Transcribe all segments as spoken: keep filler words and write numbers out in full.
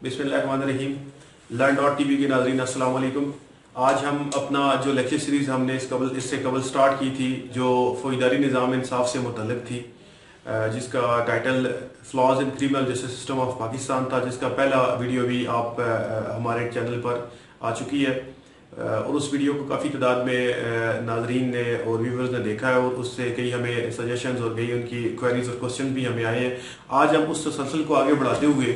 बिस्मिल्लाहिर्रहमानिर्रहीम। Learn dot T V के नाज़रीन अस्सलाम वालेकुम। आज हम अपना जो लेक्चर सीरीज़ हमने इस कबल इससे कबल स्टार्ट की थी जो फौजदारी निज़ाम इंसाफ से मुतल्लिक़ थी, जिसका title flaws in criminal justice system of Pakistan था, जिसका पहला वीडियो भी आप हमारे चैनल पर आ चुकी है और उस वीडियो को काफ़ी तादाद में नाजरीन ने और व्यूवर्स ने देखा है और उससे कई हमें सजेशंस और कई उनकी क्वेरीज और क्वेश्चन भी हमें आए हैं। आज हम उस तसलसल को आगे बढ़ाते हुए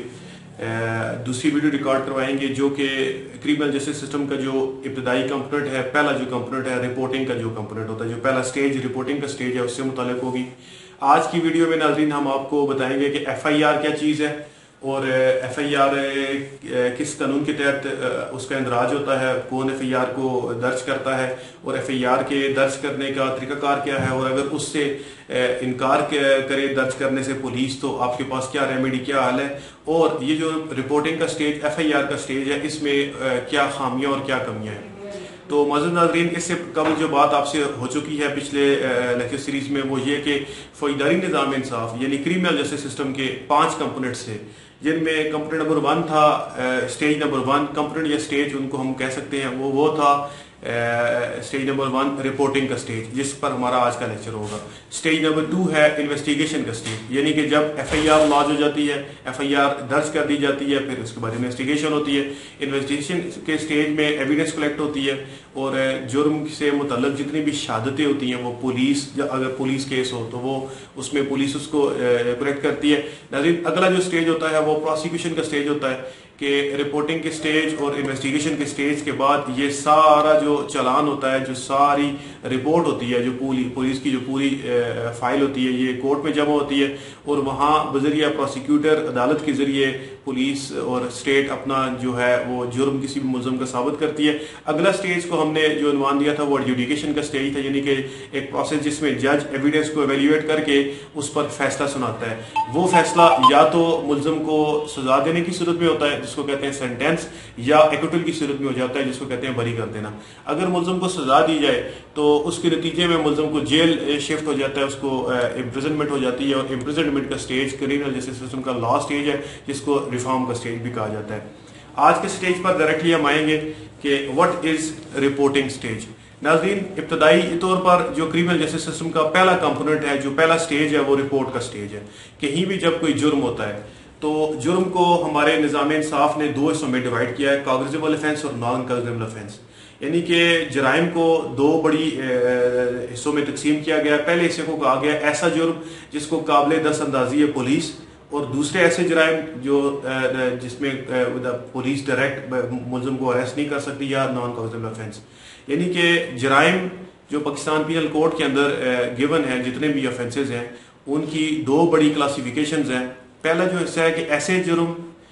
दूसरी वीडियो रिकॉर्ड करवाएंगे जो कि क्रिमिनल जस्टिस सिस्टम का जो इब्तदाई कंपोनेंट है, पहला जो कंपोनेंट है रिपोर्टिंग का जो कंपोनेंट होता है, जो पहला स्टेज रिपोर्टिंग का स्टेज है, उससे मुताल्लिक होगी। आज की वीडियो में नाजरीन हम आपको बताएंगे कि एफ आई आर क्या चीज़ है और एफ आई आर किस कानून के तहत उसका इंदराज होता है, कौन एफ आई आर को दर्ज करता है और एफ आई आर के दर्ज करने का तरीकाकार क्या है, और अगर उससे इनकार करे दर्ज करने से पुलिस तो आपके पास क्या रेमेडी, क्या हाल है, और ये जो रिपोर्टिंग का स्टेज एफ आई आर का स्टेज है इसमें क्या खामियां और क्या कमियां हैं। तो मज़ीद नाज़रीन, इससे कबल जो बात आपसे हो चुकी है पिछले लेक्चर सीरीज में वो ये कि फौजदारी निज़ाम इंसाफ यानी क्रिमिनल जस्टिस सिस्टम के पांच कंपोनेंट्स थे, जिनमें कंपोनेंट नंबर वन था स्टेज नंबर वन कंपोनेंट या स्टेज उनको हम कह सकते हैं, वो वो था स्टेज नंबर वन रिपोर्टिंग का स्टेज, जिस पर हमारा आज का लेक्चर होगा। स्टेज नंबर टू है इन्वेस्टिगेशन का स्टेज, यानी कि जब एफ आई आर लॉन्च हो जाती है, एफ आई आर दर्ज कर दी जाती है, फिर उसके बाद इन्वेस्टिगेशन होती है। इन्वेस्टिगेशन के स्टेज में एविडेंस कलेक्ट होती है और जुर्म से मुतल्लिक जितनी भी शहादतें होती हैं वो पुलिस, अगर पुलिस केस हो तो वो उसमें पुलिस उसको कलेक्ट करती है। नाज़रीन, अगला जो स्टेज होता है वो प्रोसिक्यूशन का स्टेज होता है कि रिपोर्टिंग के स्टेज और इन्वेस्टिगेशन के स्टेज के बाद ये सारा जो चलान होता है, जो सारी रिपोर्ट होती है, जो पूरी पुलिस की जो पूरी फाइल होती है, ये कोर्ट में जमा होती है और वहाँ बजरिया प्रोसिक्यूटर अदालत के ज़रिए पुलिस और स्टेट अपना जो है वो जुर्म किसी भी मुलज़म का साबित करती है। अगला स्टेज को हमने जो उन्वान दिया था वो एडजुडिकेशन का स्टेज था, यानी कि एक प्रोसेस जिसमें जज एविडेंस को एवेल्यूएट करके उस पर फैसला सुनाता है। वो फैसला या तो मुलज़म को सजा देने की सूरत में होता है जिसको कहते हैं सेंटेंस, या एक्विटल की सूरत में हो जाता है जिसको कहते हैं बरी कर देना। अगर मुलज़म को सजा दी जाए तो उसके नतीजे में मुलज़म को जेल शिफ्ट हो जाता है, उसको इम्प्रिजनमेंट हो जाती है, और इम्प्रिजनमेंट का स्टेज क्रिमिनल जस्टिस सिस्टम का लास्ट स्टेज है जिसको रिफॉर्म का स्टेज भी कहा जाता है। आज के स्टेज पर डायरेक्टली हम आएंगे कि व्हाट इज रिपोर्टिंग स्टेज। नाज़रीन, इब्तदाई तौर पर जो क्रिमिनल जस्टिस सिस्टम का पहला कंपोनेंट है, जो पहला स्टेज है, वो रिपोर्ट का स्टेज है। कहीं भी जब कोई जुर्म होता है तो जुर्म को हमारे निज़ाम इंसाफ ने दो हिस्सों में डिवाइड किया है, कागजेबल ऑफेंस और नॉन कागजेबल ऑफेंस, यानी कि जराइम को दो बड़ी हिस्सों में तकसीम किया गया। पहले हिस्से को कहा गया ऐसा जुर्म जिसको काबिल दस्त अंदाजी है पुलिस, और दूसरे ऐसे जराइम जो जिसमें पुलिस डायरेक्ट मुलज़म को अरेस्ट नहीं कर सकती, या नॉन कागजेबल ऑफेंस, यानी कि जराइम जो पाकिस्तान पीनल कोड के अंदर गिवन है, जितने भी ऑफेंसेज हैं उनकी दो बड़ी क्लासिफिकेशंस हैं। पहला जो हिस्सा है कि ऐसे जुर्म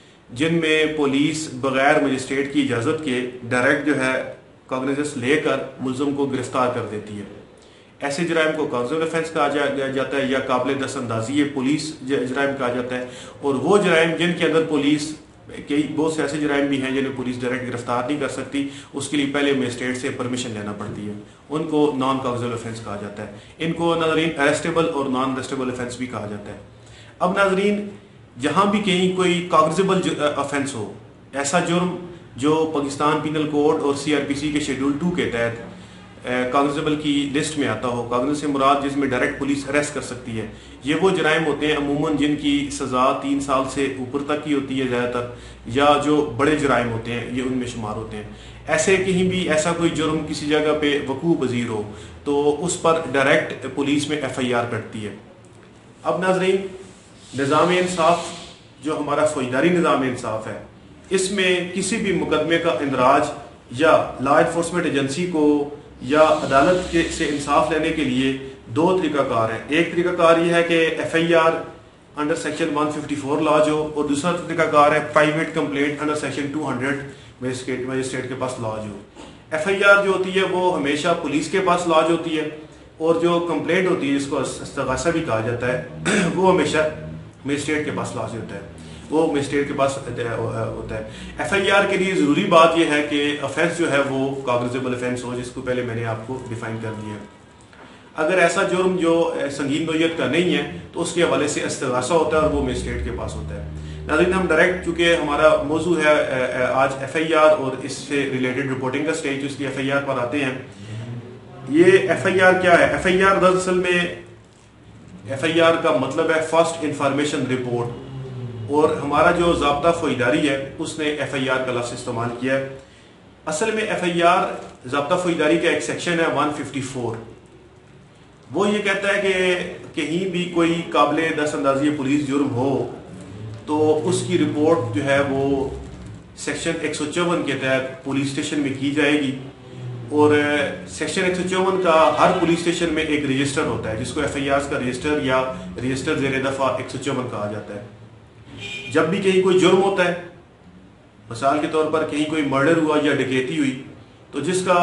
जिनमें पुलिस बगैर मजिस्ट्रेट की इजाज़त के डायरेक्ट जो है कॉग्निजेंस लेकर मुलज़म को गिरफ्तार कर देती है, ऐसे जराइम को कागजेबल ऑफेंस कहा जा, जाता है, या काबिल दस्त अंदाजी पुलिस जराइम कहा जाता है। और वो जराइम जिनके अंदर पुलिस, कई बहुत से ऐसे जराइम भी हैं जिन्हें पुलिस डायरेक्ट गिरफ्तार नहीं कर सकती, उसके लिए पहले मजिस्ट्रेट से परमिशन लेना पड़ती है, उनको नॉन कागजेबल ऑफेंस कहा जाता है। इनको नाज़रीन अरेस्टेबल और नॉन अरेस्टेबल ऑफेंस भी कहा जाता है। अब नाज़रीन, जहाँ भी कहीं कोई कागजेबल ऑफेंस हो, ऐसा जुर्म जो पाकिस्तान पीनल कोड और सी आर पी सी के शेड्यूल टू के तहत कागजेबल की लिस्ट में आता हो, कागज से मुराद जिसमें डायरेक्ट पुलिस अरेस्ट कर सकती है, ये वो जराइम होते हैं अमूमन जिनकी सज़ा तीन साल से ऊपर तक की होती है ज़्यादातर, या जो बड़े जराइम होते हैं ये उनमें शुमार होते हैं। ऐसे कहीं भी ऐसा कोई जुर्म किसी जगह पे वकूअ पज़ीर हो तो उस पर डायरेक्ट पुलिस में एफ आई आर कटती है। अब नाज़रीन, निज़ाम इंसाफ जो हमारा फौजदारी निज़ाम इंसाफ है, इसमें किसी भी मुकदमे का इंदराज या लॉ इन्फोर्समेंट एजेंसी को या अदालत के से इंसाफ लेने के लिए दो तरीकाकार हैं। एक तरीकाकार ये है कि F I R under section one fifty four lodge हो, और दूसरा तरीकाकार है private complaint under section two hundred magistrate magistrate के पास लॉज हो। एफ आई आर जो होती है वो हमेशा पुलिस के पास लॉज होती है, और जो कंप्लेंट होती है जिसको इस्तगासा भी कहा जाता है वो हमेशा मजिस्ट्रेट के पास लॉज होता है, वो मजिस्ट्रेट के पास होता है। एफ आई आर के लिए ज़रूरी बात यह है कि ऑफेंस जो है वो कागजेबल ऑफेंस हो, जिसको पहले मैंने आपको डिफाइन कर दिया। अगर ऐसा जुर्म जो संगीन नोयत का नहीं है तो उसके हवाले से इस्तगासा होता है और वो मजिस्ट्रेट के पास होता है। ناظرین ہم ڈائریکٹ چونکہ ہمارا موضوع ہے آج ایف آئی آر اور اس سے ریلیٹڈ رپورٹنگ کا سٹیج، اس کی ایف آئی آر پر آتے ہیں. یہ ایف آئی آر کیا ہے؟ ایف آئی آر دراصل میں ایف آئی آر کا مطلب ہے فرسٹ انفارمیشن رپورٹ، اور ہمارا جو ضابطہ فوجداری ہے اس نے ایف آئی آر کا لفظ استعمال کیا ہے. اصل میں ایف آئی آر ضابطہ فوجداری کا ایک سیکشن ہے ون ففٹی فور. وہ یہ کہتا ہے کہ کہیں بھی کوئی قابل دست اندازی پولیس جرم ہو تو اس کی رپورٹ جو ہے وہ سیکشن ایک سو چون کے تحت پولیس اسٹیشن میں کی جائے گی، اور سیکشن ایک سو چون کا ہر پولیس اسٹیشن میں ایک رجسٹر ہوتا ہے جس کو ایف آئی آر کا رجسٹر یا رجسٹر زیر دفعہ ایک سو چون کہا جاتا ہے. جب بھی کہیں کوئی جرم ہوتا ہے، مثال کے طور پر کہیں کوئی مرڈر ہوا یا ڈکیتی ہوئی، تو جس کا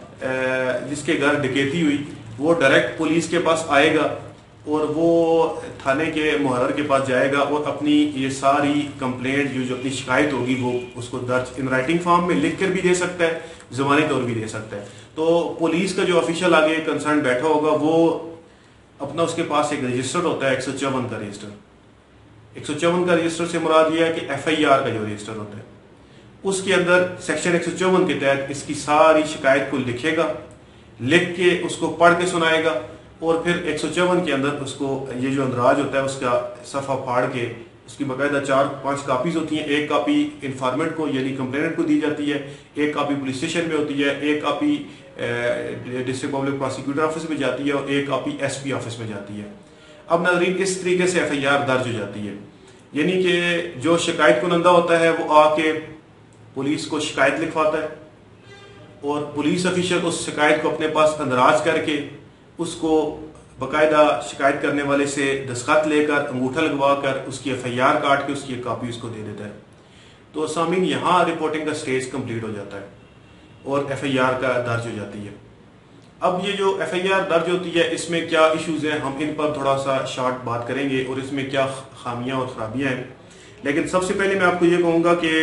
جس کے گھر ڈکیتی ہوئی وہ ڈائریکٹ پولیس کے پاس آئے گا اور وہ تھانے کے محرر کے پاس جائے گا اور اپنی یہ ساری کمپلینٹ جو جو اپنی شکایت ہوگی وہ اس کو درج ان رائٹنگ فارم میں لکھ کر بھی دے سکتا ہے، زبانی طور بھی دے سکتا ہے. تو پولیس کا جو آفیشل آگے کنسرن بیٹھا ہوگا وہ اپنا اس کے پاس ایک رجسٹر ہوتا ہے ایک سو چون کا رجسٹر. ایک سو چون کا رجسٹر سے مراد یہ ہے کہ ایف آئی آر کا جو رجسٹر ہوتا ہے اس کے اندر سیکشن ایک سو چون کے تحت اس کی ساری شکایت کو لکھے گا، لکھ کے اس کو پڑھ کے سنائے گا، اور پھر ایک سو چون کے اندر اس کو یہ جو اندراج ہوتا ہے اس کا صفحہ پھاڑ کے اس کی باقاعدہ چار پانچ کاپیز ہوتی ہیں. ایک کاپی انفارمنٹ کو یعنی کمپلیننٹ کو دی جاتی ہے، ایک کاپی پولیس اسٹیشن میں ہوتی ہے، ایک copy district public prosecutor office میں جاتی ہے، اور ایک کاپی ایس پی آفس میں جاتی ہے. اب ناظرین اس طریقے سے ایف آئی آر درج ہو جاتی ہے، یعنی کہ جو شکایت کنندہ ہوتا ہے وہ آ کے پولیس کو شکایت لکھواتا ہے، اور پولیس افیشل اس شکایت کو اپنے پاس اندراج کر کے اس کو باقاعدہ شکایت کرنے والے سے دستخط لے کر انگوٹھا لگوا کر اس کی ایف آئی آر کاٹ کے اس کی ایک کاپی اس کو دے دیتا ہے. تو سامعین یہاں رپورٹنگ کا سٹیج کمپلیٹ ہو جاتا ہے اور ایف آئی آر کا درج ہو جاتی ہے. اب یہ جو ایف آئی آر درج ہوتی ہے اس میں کیا ایشوز ہیں ہم ان پر تھوڑا سا شارٹ بات کریں گے، اور اس میں کیا خامیاں اور خرابیاں ہیں. لیکن سب سے پہلے میں آپ کو یہ کہوں گا کہ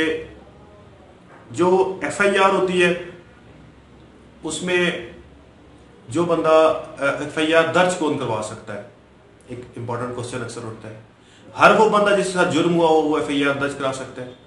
جو ایف آئی آر ہوتی ہے اس میں جو بندہ ایف آئی آر درج کون کروا سکتا ہے، ایک امپورٹنٹ کوسچن اکثر اٹھتا ہے. ہر وہ بندہ جس کے ساتھ جرم ہوا ہو وہ ایف آئی آر درج کرا سکتا ہے،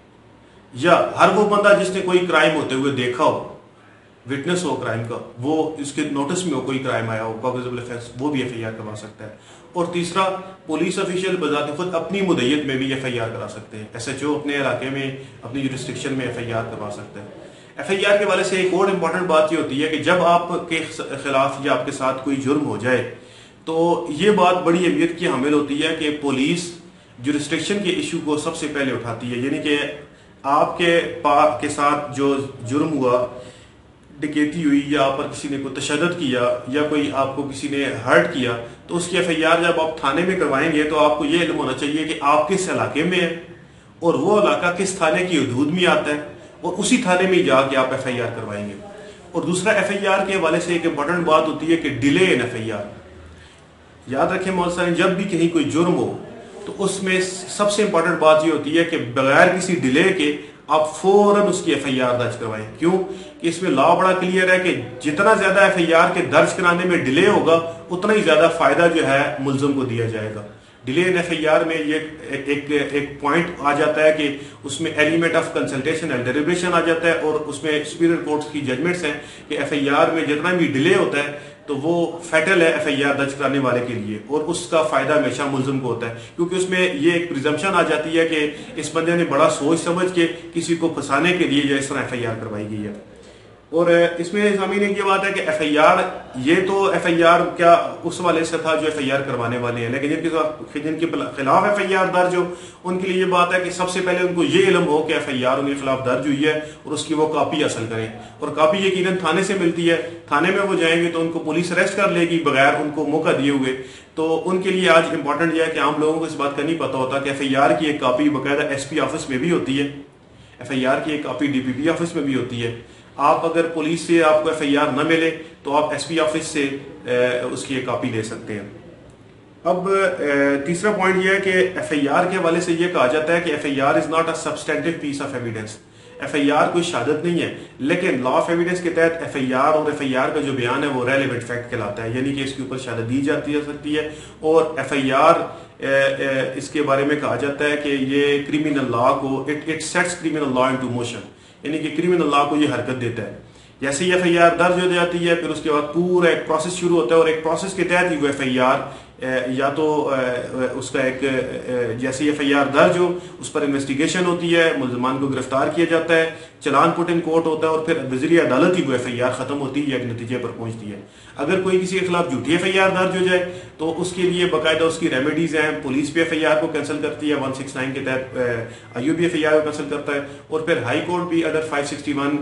یا ہر وہ بندہ جس نے کوئی کرائم ہوتے ہوئے دیکھا ہو، وٹنس ہو کرائم کا، وہ اس کے نوٹس میں ہو کوئی کرائم آیا ہو کاگزیبل افینس، وہ بھی ایف آئی آر کروا سکتا ہے. اور تیسرا پولیس افیشل بذات خود اپنی مدعیت میں بھی ایف آئی آر کرا سکتے ہیں. ایس ایچ او اپنے علاقے میں اپنی جورسڈکشن میں ایف آئی آر کروا سکتا ہے. ایف آئی آر کے والے سے ایک اور امپورٹنٹ بات یہ ہوتی ہے کہ جب آپ کے خلاف یا آپ کے ساتھ کوئی جرم ہو جائے تو یہ بات بڑی اہمیت کی حامل ہوتی ہے کہ پولیس جورسڈکشن کے ایشو کو سب سے پہلے اٹھاتی ہے. یعنی کہ آپ کے پا کے ساتھ جو جرم ہوا، ڈکیتی ہوئی، یا آپ پر کسی نے کوئی تشدد کیا، یا کوئی آپ کو کسی نے ہرٹ کیا، تو اس کی ایف آئی آر جب آپ تھانے میں کروائیں گے تو آپ کو یہ علم ہونا چاہیے کہ آپ کس علاقے میں ہیں اور وہ علاقہ کس تھانے کی حدود میں آتا ہے، اور اسی تھانے میں جا کے آپ ایف آئی آر کروائیں گے. اور دوسرا ایف آئی آر کے حوالے سے ایک امپورٹنٹ بات ہوتی ہے کہ delay in F I R. یاد رکھیں مولوی، جب بھی کہیں کوئی جرم ہو تو اس میں سب سے امپورٹنٹ بات یہ ہوتی ہے کہ بغیر کسی ڈیلے کے آپ فوراً اس کی ایف آئی آر درج کروائیں. کیوں کہ اس میں لا بڑا کلیئر ہے کہ جتنا زیادہ ایف آئی آر کے درج کرانے میں ڈیلے ہوگا اتنا ہی زیادہ فائدہ جو ہے ملزم کو دیا جائے گا. Delay in F I R میں یہ ایک ایک پوائنٹ آ جاتا ہے کہ اس میں element of consultation and deliberation آ جاتا ہے، اور اس میں سپیریئر کورٹس کی ججمنٹس ہیں کہ ایف آئی آر میں جتنا بھی ڈیلے ہوتا ہے تو وہ فیٹل ہے ایف آئی آر درج کرانے والے کے لیے، اور اس کا فائدہ ہمیشہ ملزم کو ہوتا ہے. کیونکہ اس میں یہ ایک پریزمپشن آ جاتی ہے کہ اس بندے نے بڑا سوچ سمجھ کے کسی کو پھنسانے کے لیے یا اس طرح ایف آئی آر کروائی گئی ہے. اور اس میں سامعین ایک یہ بات ہے کہ ایف آئی آر یہ تو ایف آئی آر کیا اس والے سے تھا جو ایف آئی آر کروانے والے ہیں، لیکن جن کے جن کے خلاف ایف آئی آر درج ہو ان کے لیے یہ بات ہے کہ سب سے پہلے ان کو یہ علم ہو کہ ایف آئی آر ان کے خلاف درج ہوئی ہے اور اس کی وہ کاپی حاصل کریں. اور کاپی یقیناً تھانے سے ملتی ہے، تھانے میں وہ جائیں گے تو ان کو پولیس اریسٹ کر لے گی بغیر ان کو موقع دیے ہوئے. تو ان کے لیے آج امپورٹنٹ یہ ہے کہ عام لوگوں کو اس بات کا نہیں پتہ ہوتا کہ ایف آئی آر کی ایک کاپی باقاعدہ ایس پی آفس میں بھی ہوتی ہے، ایف آئی آر کی ایک copy D P P office میں بھی ہوتی ہے. آپ اگر پولیس سے آپ کو ایف آئی آر نہ ملے تو آپ ایس پی آفس سے اس کی ایک کاپی لے سکتے ہیں. اب تیسرا پوائنٹ یہ ہے کہ ایف آئی آر کے حوالے سے یہ کہا جاتا ہے کہ F I R is not a substantive piece of evidence. F I R کوئی شہادت نہیں ہے، لیکن لا آف ایویڈنس کے تحت ایف آئی آر اور ایف آئی آر کا جو بیان ہے وہ ریلیونٹ فیکٹ کہلاتا ہے، یعنی کہ اس کے اوپر شہادت دی جاتی جا سکتی ہے، اور ایف آئی آر اس کے بارے میں کہا جاتا ہے کہ یہ کریمنل لا کو it sets criminal law into motion, یعنی کہ کریمنل لا کو یہ حرکت دیتا ہے۔ جیسے ہی ایف آئی آر درج ہو جاتی ہے، پھر اس کے بعد پورا ایک پروسیس شروع ہوتا ہے، اور ایک پروسیس کے تحت ہی وہ ایف آئی آر یا تو اس کا ایک جیسے ایف آئی آر درج ہو اس پر انویسٹیگیشن ہوتی ہے، ملزمان کو گرفتار کیا جاتا ہے، چلان پٹ ان کورٹ ہوتا ہے، اور پھر بذریعہ عدالت ہی وہ ایف آئی آر ختم ہوتی ہے یا ایک نتیجے پر پہنچتی ہے۔ اگر کوئی کسی کے خلاف جھوٹی ایف آئی آر درج ہو جائے تو اس کے لیے باقاعدہ اس کی ریمیڈیز ہیں، پولیس بھی ایف آئی آر کو کینسل کرتی ہے، ون سکس نائن کے تحت آئی او بھی ایف آئی آر کو کینسل کرتا ہے، اور پھر ہائی کورٹ بھی اگر five sixty one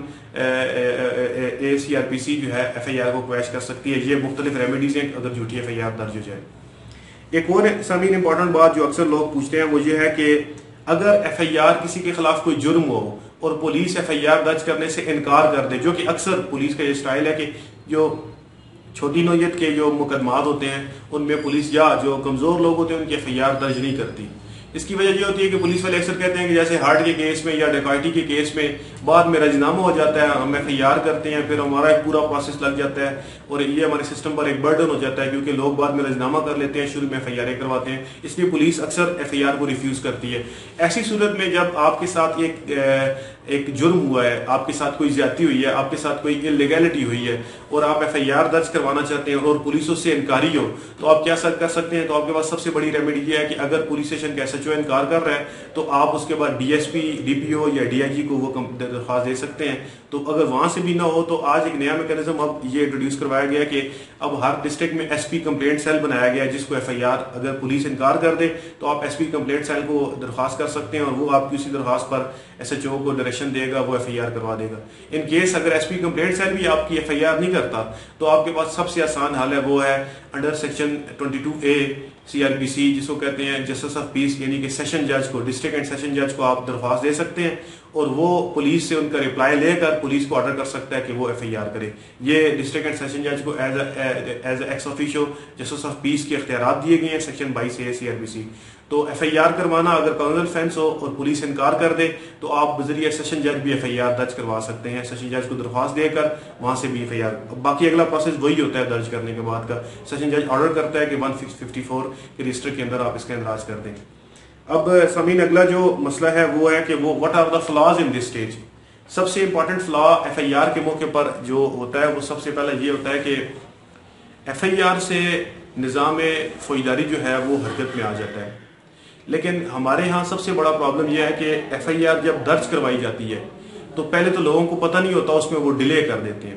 A C R P C جو ہے ایف آئی آر کو کویش کر سکتی ہے۔ یہ مختلف ریمیڈیز ہیں اگر جھوٹی ایف آئی آر درج ہو جائے۔ ایک اور سامعین امپورٹنٹ بات جو اکثر لوگ پوچھتے ہیں وہ یہ ہے کہ اگر ایف آئی آر کسی کے خلاف کوئی جرم ہو اور پولیس ایف آئی آر درج کرنے سے انکار کر دے، جو کہ اکثر پولیس کا یہ سٹائل ہے کہ جو چھوٹی نوعیت کے جو مقدمات ہوتے ہیں ان میں پولیس یا جو کمزور لوگ ہوتے ہیں ان کی ایف آئی آر درج نہیں کرتی۔ اس کی وجہ یہ ہوتی ہے کہ پولیس والے اکثر کہتے ہیں کہ جیسے ہارٹ کے کیس میں یا ڈکیتی کے کیس میں بعد میں راجنامہ ہو جاتا ہے، ہم ایف آئی آر کرتے ہیں، پھر ہمارا ایک پورا پروسیس لگ جاتا ہے اور یہ ہمارے سسٹم پر ایک برڈن ہو جاتا ہے، کیونکہ لوگ بعد میں راجنامہ کر لیتے ہیں، شروع میں ایف آئی آر کرواتے ہیں، اس لیے پولیس اکثر ایف آئی آر کو ریفیوز کرتی ہے۔ ایسی صورت میں جب آپ کے ساتھ ایک ایک جرم ہوا ہے، آپ کے ساتھ کوئی زیادتی ہوئی ہے، آپ کے ساتھ کوئی انلیگلٹی ہوئی ہے اور آپ ایف آئی آر درج کروانا چاہتے ہیں اور پولیس اس سے انکاری ہو، تو آپ کیا کر سکتے ہیں؟ تو آپ کے پاس سب سے بڑی ریمیڈی یہ ہے کہ اگر پولیس اسٹیشن کا ایس ایچ او انکار کر رہا ہے تو آپ اس کے بعد D S P, D P O یا ڈی آئی جی کو وہ درخواست دے سکتے ہیں۔ تو اگر وہاں سے بھی نہ ہو تو آج ایک نیا میکینزم اب یہ انٹروڈیوس کروایا گیا کہ اب ہر ڈسٹرکٹ میں ایس پی کمپلینٹ سیل بنایا گیا ہے، جس کو ایف آئی آر اگر پولیس انکار کر دے تو آپ ایس پی کمپلینٹ سیل کو درخواست کر سکتے ہیں، اور وہ آپ کی اسی درخواست پر ایس ایچ او کو ڈائریکشن دے گا، وہ ایف آئی آر کروا دے گا۔ ان کیس اگر ایس پی کمپلینٹ سیل بھی آپ کی ایف آئی آر نہیں کرتا تو آپ کے پاس سب سے آسان حل ہے، وہ ہے under section twenty two A C R P C, جس کو کہتے ہیں جسٹس آف پیس، یعنی کہ سیشن جج کو، ڈسٹرکٹ اینڈ سیشن جج کو آپ درخواست دے سکتے ہیں اور وہ پولیس سے ان کا رپلائی لے کر پولیس کو آرڈر کر سکتا ہے کہ وہ ایف آئی آر کرے۔ یہ ڈسٹرکٹ اینڈ سیشن جج کو as as ex officio justice of peace کے اختیارات دیے گئے ہیں سیکشن بائیس اے سی آر پی سی۔ تو ایف آئی آر کروانا اگر کاؤنسل فینس ہو اور پولیس انکار کر دے تو آپ بذریعہ سیشن جج بھی ایف آئی آر درج کروا سکتے ہیں، سیشن جج کو درخواست دے کر وہاں سے بھی ایف آئی آر۔ باقی اگلا پروسیس وہی ہوتا ہے درج کرنے کے بعد کا، سیشن جج آرڈر کرتا ہے کہ ون ففٹی فور کے رجسٹر کے اندر آپ اس کا اندراج کر دیں۔ اب سامعین اگلا جو مسئلہ ہے وہ ہے کہ وہ what are the flaws in this stage. سب سے امپورٹنٹ فلا ایف آئی آر کے موقع پر جو ہوتا ہے وہ سب سے پہلے یہ ہوتا ہے کہ ایف آئی آر سے نظام فوجداری جو ہے وہ حرکت میں آ جاتا ہے، لیکن ہمارے ہاں سب سے بڑا پرابلم یہ ہے کہ ایف آئی آر جب درج کروائی جاتی ہے تو پہلے تو لوگوں کو پتہ نہیں ہوتا، اس میں وہ ڈیلے کر دیتے ہیں۔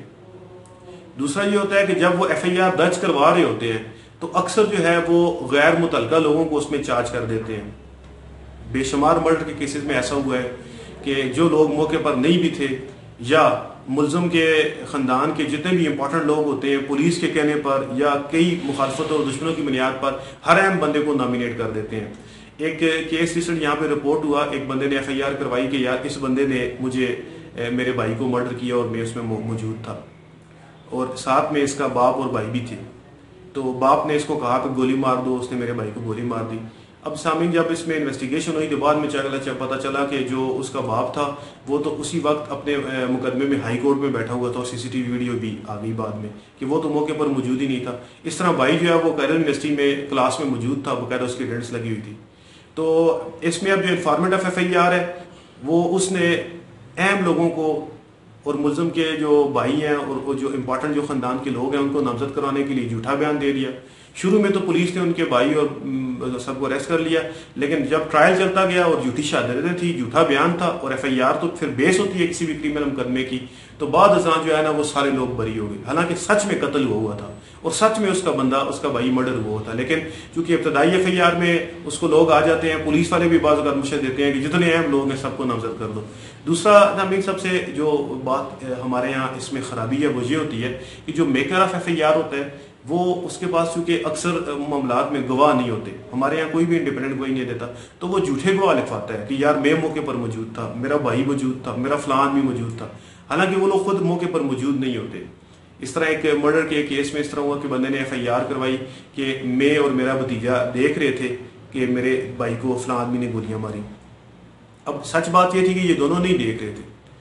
دوسرا یہ ہوتا ہے کہ جب وہ ایف آئی آر درج کروا رہے ہوتے ہیں تو اکثر جو ہے وہ غیر متعلقہ لوگوں کو اس میں چارج کر دیتے ہیں۔ بے شمار مرڈر کے کیسز میں ایسا ہوا ہے کہ جو لوگ موقع پر نہیں بھی تھے یا ملزم کے خاندان کے جتنے بھی امپورٹنٹ لوگ ہوتے ہیں پولیس کے کہنے پر یا کئی مخالفتوں اور دشمنوں کی بنیاد پر ہر اہم بندے کو نامینیٹ کر دیتے ہیں۔ ایک کیس ریسنٹ یہاں پہ رپورٹ ہوا، ایک بندے نے ایف آئی آر کروائی کہ یار اس بندے نے مجھے میرے بھائی کو مرڈر کیا اور میں اس میں موجود تھا، اور ساتھ میں اس کا باپ اور بھائی بھی تھے۔ تو باپ نے اس کو کہا کہ گولی مار دو، اس نے میرے بھائی کو گولی مار دی۔ اب سامعین جب اس میں انویسٹیگیشن ہوئی تو بعد میں پتہ چلا کہ جو اس کا باپ تھا وہ تو اسی وقت اپنے مقدمے میں ہائی کورٹ میں بیٹھا ہوا تھا، اور سی سی ٹی وی ویڈیو بھی آ گئی بعد میں کہ وہ تو موقع پر موجود ہی نہیں تھا۔ اس طرح بھائی جو ہے وہ کیرل یونیورسٹی میں کلاس میں موجود تھا، باقاعدہ اس کی اٹینڈنس لگی ہوئی تھی۔ تو اس میں اب جو informant of F I R ہے وہ اس نے اہم لوگوں کو اور ملزم کے جو بھائی ہیں اور جو امپورٹنٹ جو خاندان کے لوگ ہیں ان کو نامزد کرانے کے لیے جھوٹا بیان دے دیا۔ شروع میں تو پولیس نے ان کے بھائی اور سب کو اریسٹ کر لیا، لیکن جب ٹرائل چلتا گیا اور جھوٹی شہادتیں تھی، جھوٹا بیان تھا اور ایف آئی آر تو پھر بیس ہوتی ہے کسی بھی کریمنل مقدمے کی، تو بعد ازاں جو ہے نا وہ سارے لوگ بری ہو گئے، حالانکہ سچ میں قتل ہوا ہوا تھا اور سچ میں اس کا بندہ اس کا بھائی مرڈر ہوا تھا۔ لیکن چونکہ ابتدائی ایف آئی آر میں اس کو لوگ آ جاتے ہیں، پولیس والے بھی بعض اوقات مشورے دیتے ہیں کہ جتنے اہم لوگ ہیں سب کو نامزد کر دو۔ دوسرا نامین سب سے جو بات ہمارے یہاں اس میں خرابی ہے وہ یہ ہوتی ہے کہ جو maker of F I R ہوتا ہے وہ اس کے پاس چونکہ اکثر معاملات میں گواہ نہیں ہوتے، ہمارے یہاں کوئی بھی انڈیپینڈنٹ گواہی نہیں دیتا، تو وہ جھوٹے گواہ لکھواتا ہے کہ یار میں موقع پر موجود تھا، میرا بھائی موجود تھا، میرا فلان بھی موجود تھا، حالانکہ وہ لوگ خود موقع پر موجود نہیں ہوتے۔ اس طرح ایک مرڈر کے کیس میں اس طرح ہوا کہ بندے نے ایف آئی آر کروائی کہ میں اور میرا بھتیجا دیکھ رہے تھے کہ میرے بھائی کو فلاں آدمی نے گولیاں ماری۔ اب سچ بات یہ تھی کہ یہ دونوں نہیں دیکھ رہے تھے،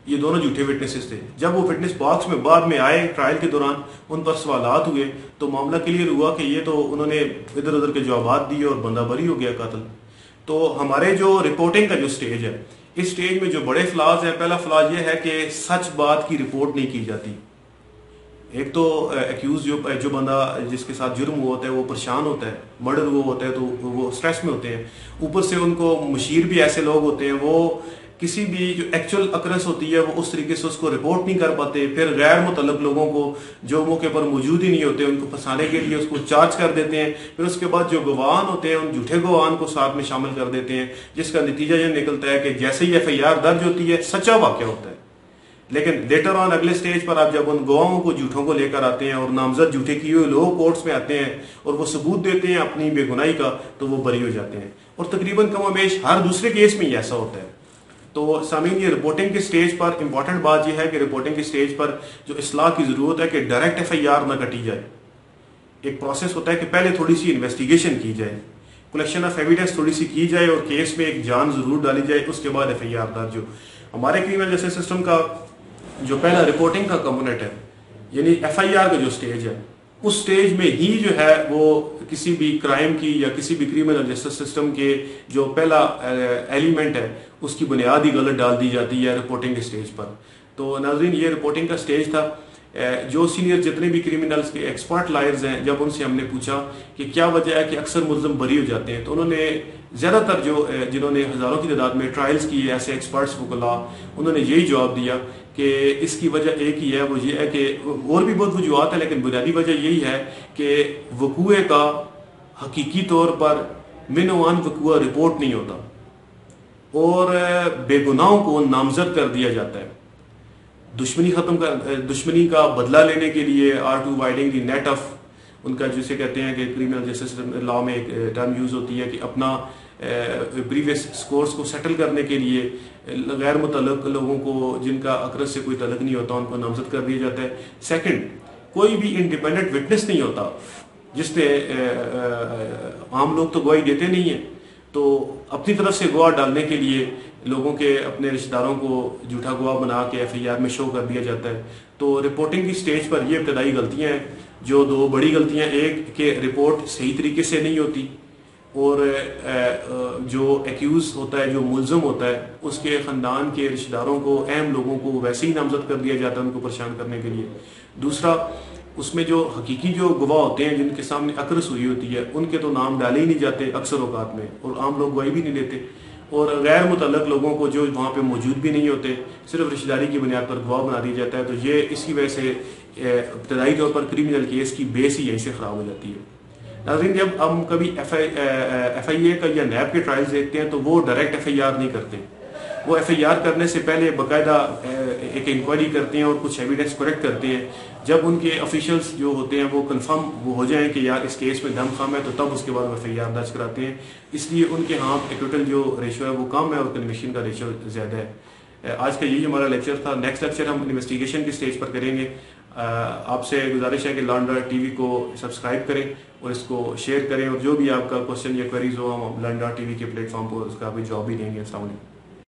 یہ دونوں جھوٹے وٹنسز تھے. جب وہ وٹنس باکس میں بعد میں آئے ٹرائل کے دوران ان پر سوالات ہوئے تو معاملہ کلیئر ہوا کہ یہ تو انہوں نے ادھر ادھر کے جوابات دیے اور بندہ بری ہو گیا قاتل. تو ہمارے جو رپورٹنگ کا جو سٹیج ہے اس سٹیج میں جو بڑے فلاز ہیں, پہلا فلاز یہ ہے کہ سچ بات کی رپورٹ نہیں کی جاتی. ایک تو ایکیوز جو جو بندہ جس کے ساتھ جرم ہوا ہوتا ہے وہ پریشان ہوتا ہے, مرڈر ہوا ہوتا ہے تو وہ سٹریس میں ہوتے ہیں. اوپر سے ان کو مشیر بھی ایسے لوگ ہوتے ہیں وہ کسی بھی جو ایکچوئل اکرنس ہوتی ہے وہ اس طریقے سے اس کو رپورٹ نہیں کر پاتے. پھر غیر متعلق لوگوں کو جو موقع پر موجود ہی نہیں ہوتے ان کو پھنسانے کے لیے اس کو چارج کر دیتے ہیں. پھر اس کے بعد جو گواہان ہوتے ہیں ان جھوٹے گواہان کو ساتھ میں شامل کر دیتے ہیں, جس کا نتیجہ یہ نکلتا ہے کہ جیسے ہی ایف آئی آر درج ہوتی ہے سچا واقعہ ہوتا ہے, لیکن لیٹر آن اگلے سٹیج پر آپ جب ان گواہوں کو جھوٹوں کو لے کر آتے ہیں اور نامزد جھوٹے کیے ہوئے لوگ کورٹس میں آتے ہیں اور وہ ثبوت دیتے ہیں اپنی بے گناہی کا تو وہ بری ہو جاتے ہیں. اور تقریباً کم و بیش ہر دوسرے کیس میں ایسا ہوتا ہے. تو سامعین یہ رپورٹنگ کے سٹیج پر امپورٹنٹ بات یہ ہے کہ رپورٹنگ کے سٹیج پر جو اصلاح کی ضرورت ہے کہ ڈائریکٹ ایف آئی آر نہ کٹی جائے. ایک پروسیس ہوتا ہے کہ پہلے تھوڑی سی انویسٹیگیشن کی جائے, کلیکشن آف ایویڈنس تھوڑی سی کی جائے اور کیس میں ایک جان ضرور ڈالی جائے, اس کے بعد ایف آئی آر درج ہو. ہمارے کرمنل جسٹس سسٹم کا جو پہلا رپورٹنگ کا کمپوننٹ ہے یعنی ایف آئی آر کا جو سٹیج ہے اس سٹیج میں ہی جو ہے وہ کسی بھی کرائم کی یا کسی بھی کرمنل جسٹس سسٹم کے جو پہلا ایلیمنٹ ہے اس کی بنیاد ہی غلط ڈال دی جاتی ہے رپورٹنگ کے سٹیج پر. تو ناظرین یہ رپورٹنگ کا سٹیج تھا. جو سینئر جتنے بھی کرمنلز کے ایکسپرٹ لائرز ہیں جب ان سے ہم نے پوچھا کہ کیا وجہ ہے کہ اکثر ملزم بری ہو جاتے ہیں تو انہوں نے زیادہ تر جو جنہوں نے ہزاروں کی تعداد میں ٹرائلز کی ایسے ایکسپرٹس وکلا انہوں نے یہی جواب دیا کہ اس کی وجہ ایک ہی ہے, وہ یہ ہے کہ اور بھی بہت وجوہات ہیں لیکن بنیادی وجہ یہی ہے کہ وقوع کا حقیقی طور پر من وان وقوع رپورٹ نہیں ہوتا اور بے گناہوں کو نامزد کر دیا جاتا ہے. دشمنی ختم کر دشمنی کا بدلہ لینے کے لیے or to widening the net of ان کا جسے کہتے ہیں کہ کرمنل جسٹس لا میں ایک ٹرم یوز ہوتی ہے کہ اپنا پریویس سکورز کو سیٹل کرنے کے لیے غیر متعلق لوگوں کو جن کا اکرس سے کوئی تعلق نہیں ہوتا ان کو نامزد کر دیا جاتا ہے. سیکنڈ, کوئی بھی انڈیپینڈنٹ وٹنس نہیں ہوتا جس نے عام لوگ تو گواہی دیتے نہیں ہیں تو اپنی طرف سے گواہ ڈالنے کے لیے لوگوں کے اپنے رشتہ داروں کو جھوٹا گواہ بنا کے ایف آئی آر میں شو کر دیا جاتا ہے. تو رپورٹنگ کی سٹیج پر یہ ابتدائی غلطیاں ہیں جو دو بڑی غلطیاں, ایک کہ رپورٹ صحیح طریقے سے نہیں ہوتی اور جو ایکیوز ہوتا ہے جو ملزم ہوتا ہے اس کے خاندان کے رشتہ داروں کو اہم لوگوں کو ویسے ہی نامزد کر دیا جاتا ہے ان کو پریشان کرنے کے لیے. دوسرا, اس میں جو حقیقی جو گواہ ہوتے ہیں جن کے سامنے اکرس ہوئی ہوتی ہے ان کے تو نام ڈالے ہی نہیں جاتے اکثر اوقات میں اور عام لوگ گواہی بھی نہیں دیتے, اور غیر متعلق لوگوں کو جو وہاں پہ موجود بھی نہیں ہوتے صرف رشتہ داری کی بنیاد پر گواہ بنا دیا جاتا ہے. تو یہ اس کی وجہ سے ابتدائی طور پر کرمنل کیس کی بیس ہی یہیں سے خراب ہو جاتی ہے. ناظرین جب ہم کبھی ایف آئی ایف آئی اے کا یا نیب کے ٹرائلز دیکھتے ہیں تو وہ ڈائریکٹ ایف آئی آر نہیں کرتے, وہ ایف آئی آر کرنے سے پہلے باقاعدہ ایک انکوائری کرتے ہیں اور کچھ ایویڈنس کلیکٹ کرتے ہیں. جب ان کے آفیشلز جو ہوتے ہیں وہ کنفرم وہ ہو جائیں کہ یار اس کیس میں دم خام ہے تو تب اس کے بعد وہ ایف آئی آر درج کراتے ہیں. اس لیے ان کے ہاں ایکوٹل جو ریشو ہے وہ کم ہے اور کنوکشن کا ریشو زیادہ ہے. آج کا یہی ہمارا لیکچر تھا. نیکسٹ لیکچر ہم انویسٹیگیشن کی سٹیج پر کریں گے. آپ سے گزارش ہے کہ لانڈا ٹی وی کو سبسکرائب کریں اور اس کو شیئر کریں اور جو بھی آپ کا کوشچن یا کوئریز ہو ہم لانڈا ٹی وی کے پلیٹ فارم پر اس کا بھی جواب بھی دیں گے. السلام علیکم.